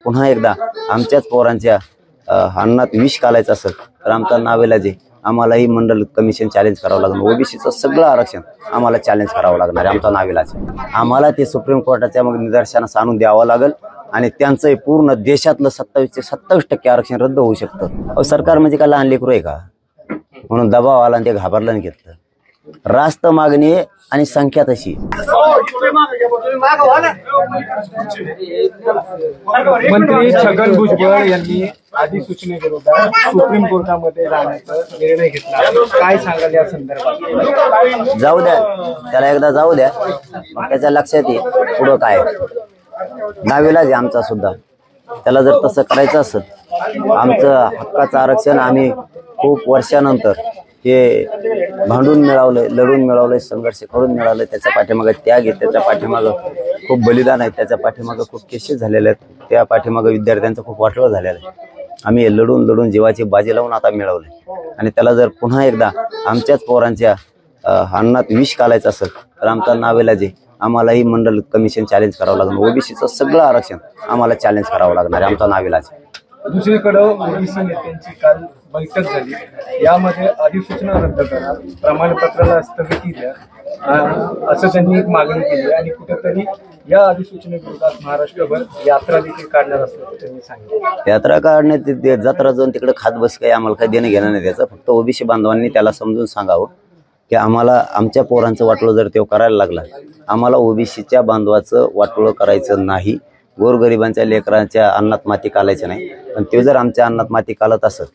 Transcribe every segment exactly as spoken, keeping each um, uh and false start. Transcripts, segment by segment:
पुन्हा एकदा आमच्याच पोरांच्या अन्नात विष घालायचं असेल तर आमचा नावेलाज आहे, आम्हालाही मंडल कमिशन चॅलेंज करावं लागणार। ओबीसीचं सगळं आरक्षण आम्हाला चॅलेंज करावं लागणार आहे, आमचा नावेलाज। आम्हाला ते सुप्रीम कोर्टाच्या मग निदर्शनास आणून द्यावं लागेल आणि त्यांचं पूर्ण देशातलं सत्तावीस ते सत्तावीस टक्के आरक्षण रद्द होऊ शकतं। सरकार म्हणजे काय लहान लेकरू आहे का? म्हणून दबाव आला आणि ते घाबरलं आणि घेतलं। रास्त मागणी आणि संख्या तशी। मंत्री छगन भुजबळ यांनी अधिसूचनेविरोधात सुप्रीम कोर्टामध्ये जाण्याचा निर्णय घेतला, काय सांगाल या संदर्भात? जाऊ द्या, त्याला एकदा जाऊ द्या, मग त्याच्या लक्षात येईल पुढं काय। नावेलाज आहे आमचा सुद्धा, त्याला जर तसं करायचं असेल आमचं हक्काचं आरक्षण आम्ही खूप वर्षानंतर हे भांडून मिळवलंय, लढून मिळवलंय, संघर्ष करून मिळवलंय। त्याच्या पाठीमागे त्याग आहे, त्याच्या पाठीमागं खूप बलिदान आहे, त्याच्या पाठीमागं खूप केसेस झालेले आहेत, त्या पाठीमागं विद्यार्थ्यांचं खूप वाटलं झालेलं आहे। आम्ही हे लढून लढून जीवाची बाजी लावून आता मिळवलंय आणि त्याला जर पुन्हा एकदा आमच्याच पोरांच्या अन्नात विष घालायचं असेल तर आमचा नावेलाज आहे, आम्हालाही मंडल कमिशन चॅलेंज करावं लागणार। ओबीसीचं सगळं आरक्षण आम्हाला चॅलेंज करावं लागणार आहे, आमचा नावेलाज। दुसरीकडे ओबीसी नेत्यांची काल बैठक झाली, यामध्ये अधिसूचना रद्द करा, प्रमाणपत्राला स्थगिती द्या असं त्यांनी एक मागणी केली आणि कुठेतरी या अधिसूचनेविरोधात महाराष्ट्रभर यात्रा देखील काढणार असल्याचं त्यांनी सांगितलं। यात्रा काढण्यात जत्रा जाऊन तिकडे खात बस काही आम्हाला काही देणं घेणं नाही त्याचं। फक्त ओबीसी बांधवांनी त्याला समजून सांगावं की आम्हाला आमच्या पोरांचं वाटोळं जर ते करायला लागला, आम्हाला ओबीसीच्या बांधवाचं वाटोळं करायचं नाही, गोरगरिबांच्या लेकरांच्या अन्नात माती कालायचं नाही। पण ते जर आमच्या अन्नात माती कालत असत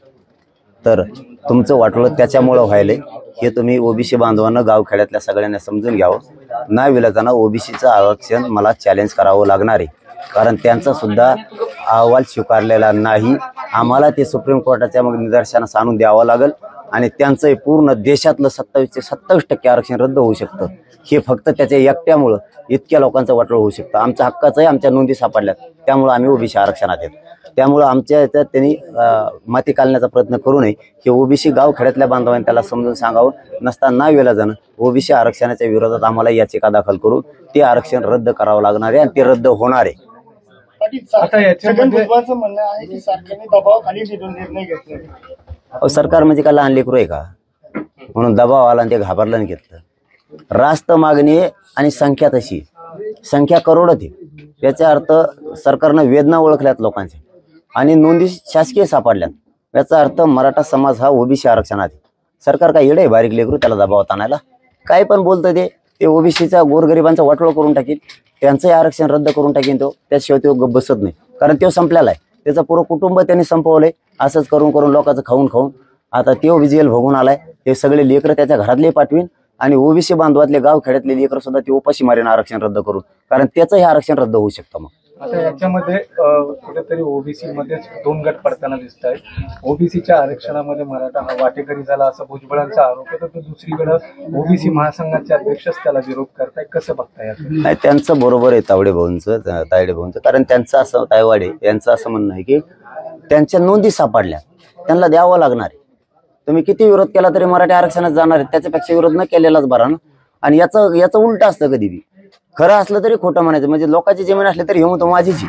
तर तुमचं वाटोळं त्याच्यामुळं व्हायलंय हे तुम्ही ओबीसी बांधवांना गावखेड्यातल्या सगळ्यांना समजून घ्यावं। नाविलाजानं ओबीसीचं आरक्षण मला चॅलेंज करावं लागणार आहे, कारण त्यांचा सुद्धा अहवाल स्वीकारलेला नाही। आम्हाला ते सुप्रीम कोर्टाच्या मग निदर्शनास आणून द्यावं लागेल आणि त्यांचं पूर्ण देशातलं सत्तावीस ते सत्तावीस टक्के आरक्षण रद्द होऊ शकतं। हे फक्त त्याच्या एकट्यामुळं इतक्या लोकांचं वाटोळं होऊ शकतं। आमच्या हक्काचंही आमच्या नोंदी सापडल्यात, त्यामुळं आम्ही ओबीसी आरक्षणात आहेत। त्यामुळं आमच्या याच्यात त्यांनी माती काढण्याचा प्रयत्न करू नये हे ओबीसी गावखेड्यातल्या बांधवांनी त्याला समजून सांगावं। नसताना नाविलाजानं ओबीसी आरक्षणाच्या विरोधात आम्हाला याचिका दाखल करून ते आरक्षण रद्द करावं लागणार आहे आणि ते रद्द होणार आहे। आता याच्यामध्ये म्हणणं आहे की सरकारने दबावाखाली निर्णय घेतला। सरकार म्हणजे काय लहान लेकरू आहे का? म्हणून दबाव आला आणि ते घाबरलं आणि घेतलं। रास्त मागणी आणि संख्या तशी, संख्या करोडत आहे। याचा अर्थ सरकारनं वेदना ओळखल्यात लोकांच्या आणि नोंदी शासकीय सापडल्यात। याचा अर्थ मराठा समाज हा ओबीसी आरक्षणात आहे। सरकार काय येडे बारीक लेकरू त्याला दबावात आणायला? काय पण बोलतं ते ते ओबीसीचा गोरगरिबांचा वाटोळं करून टाकील, त्यांचंही आरक्षण रद्द करून टाकीन तो, त्याशिवाय तो गप्प बसत नाही, कारण तो संपलेला आहे। त्याचं पूर्ण कुटुंब त्यांनी संपवलंय, असंच करून करून लोकांचं खाऊन खाऊन आता तो विजेल भोगून आलाय। हे सगळे लेकरं त्याच्या घरातले पाठवीन आणि ओबीसी बांधवातले गावखेड्यातले लेकरं सुद्धा ते उपाशी मारेन आरक्षण रद्द करून, कारण त्याचं हे आरक्षण रद्द होऊ शकतं। मग आता याच्यामध्ये कुठेतरी ओबीसी मध्ये दोन गट पडताना दिसत आहेत। ओबीसीच्या आरक्षणामध्ये मराठा हा वाटेकरी झाला असा भुजबळांचा आरोप आहे, तर दुसरीकडे ओबीसी महासंघाचे अध्यक्षच त्याला विरोध करताय, कसं बघताय? नाही, त्यांचं बरोबर आहे तावडे भाऊंचं तायडे भाऊंचं, कारण त्यांचं असं तायवाडे यांचं असं म्हणणं आहे की त्यांच्या नोंदी सापडल्या त्यांना द्यावं लागणार आहे। तुम्ही किती विरोध केला तरी मराठी आरक्षणात जाणार आहे, त्याच्यापेक्षा विरोध न केलेलाच बरा ना। आणि याचं याचं उलट असतं, कधी बी खरं असलं तरी खोटं म्हणायचं, म्हणजे लोकांची जमीन असली तरी हे म्हणतो माझीची,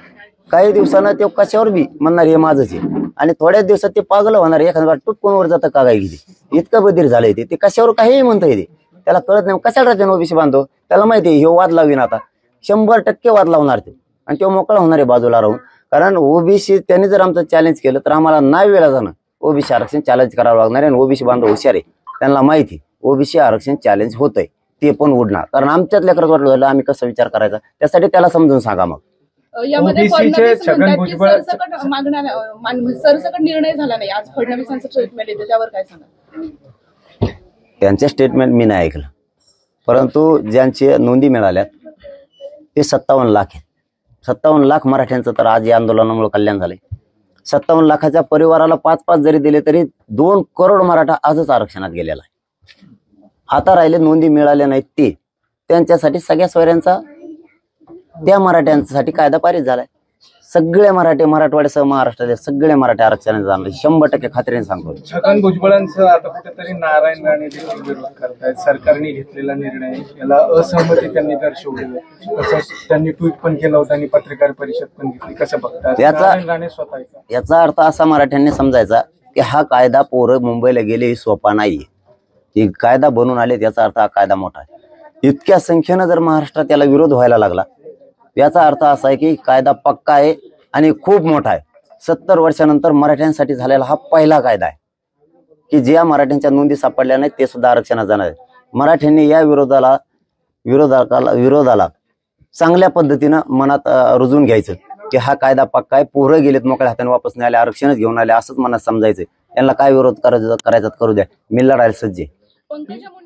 काही दिवसानं ते कशावर बी म्हणणार हे माझंच आहे आणि थोड्याच दिवसात ते पागल होणार, एखाद्या टुटकोनवर जातं का काय किती, इतकं बधीर झालंय ते, ते कशावर काहीही म्हणता येते, त्याला कळत नाही कशाला राहते ओबीसी बांधतो, त्याला माहिती आहे हे वाद लावीन आता शंभर टक्के वाद लावणार ते आणि तो मोकळा होणार आहे बाजूला राहून। कारण ओबीसी त्यांनी जर आमचं चॅलेंज केलं तर आम्हाला नाही वेळा जाणं ओबीसी आरक्षण चॅलेंज करावं लागणार आहे। आणि ओबीसी बांधव हुशार आहे, त्यांना माहिती ओबीसी आरक्षण चॅलेंज होतंय, ते पण उडणार, कारण आमच्याच लेकरात वाटलं झालं आम्ही कसं विचार करायचा, त्यासाठी त्याला समजून सांगा। मग यामध्ये छगन भुजबळ सरसकट निर्णय झाला नाही, आज फडणवीसांचं स्टेटमेंट येते, त्यावर काय सांगा? त्यांचे स्टेटमेंट मी नाही ऐकलं, परंतु ज्यांचे नोंदी मिळाल्यात ते सत्तावन्न लाख आहेत। सत्तावन्न लाख मराठ्यांचं तर आज या आंदोलनामुळे कल्याण झालंय। सत्तावन्न लाखाच्या परिवाराला पाच पाच जरी दिले तरी दोन करोड मराठा आजच आरक्षणात गेलेला आहे। आता राहिले नोंदी मिळाल्या नाहीत ते, त्यांच्यासाठी सगळ्या सोयऱ्यांचा त्या मराठ्यांसाठी कायदा पारित झालाय। सगळे मराठी मराठवाड्यासह महाराष्ट्रातील सगळे मराठी आरक्षणाला जाणार शंभर टक्के खात्रीने सांगतो. छगन भुजबळांचं आता कुठेतरी नारायण राणे देखील विरोध करतायत. सरकारने घेतलेला निर्णय याला असहमती त्यांनी दर्शवली. तसंच त्यांनी ट्विट पण केलं होतं आणि पत्रकार परिषद पण घेतली. कसं बघतात याचा- नारायण राणे स्वतः? याचा अर्थ असा मराठ्यांनी समजायचा की हा कायदा पोरं मुंबईला गेले ही सोपा नाहीये. की कायदा बनून आले याचा अर्थ हा कायदा मोठा आहे. इतक्या संख्येनं जर महाराष्ट्रात त्याला विरोध व्हायला लागला याचा अर्थ असा आहे की कायदा पक्का आहे आणि खूप मोठा आहे. सत्तर वर्षानंतर मराठ्यांसाठी झालेला हा पहिला कायदा आहे की ज्या मराठ्यांच्या नोंदी सापडल्या नाहीत ते सुद्धा आरक्षणात जाणार आहे. मराठ्यांनी या विरोधाला विरोधाला विरोधाला चांगल्या पद्धतीनं मनात अं, रुजून घ्यायचं की हा कायदा पक्का आहे. पोरं गेलेत मोकळ्या हाताने वापस नाही आले आरक्षणच घेऊन आले असंच मनात समजायचं. यांना काय विरोध करायचा करायचा करू द्या मी लढायला सज्ज आहे. पंकजा